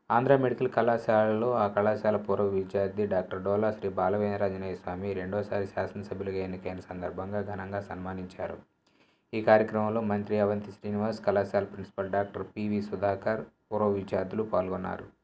Andhra medical కళాశాలలో ఆ కళాశాల పూర్వ విద్యార్థి డాక్టర్ డోలా శ్రీ బాలవీరాంజనేయ స్వామి రెండోసారి శాసనసభ్యులుగా ఎన్నికైన సందర్భంగా ఘనంగా సన్మానించారు. ఈ కార్యక్రమంలో మంత్రి అవంతి శ్రీనివాస్, కళాశాల ప్రిన్సిపల్ డాక్టర్ పివి సుధాకర్, పూర్వ విద్యార్థులు పాల్గొన్నారు.